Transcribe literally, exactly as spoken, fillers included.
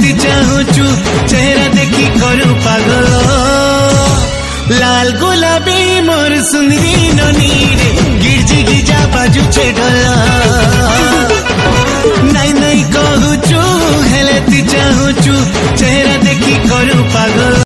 तू चाहूचु चेहरा देखी करू पागल लाल गुलाबी मोर सुंदरी ननी रे गिरजी गिजा बाजू छे ढोला नाई नाई कहूचु हेले तू चाहूचु चेहरा देखी करू पागल।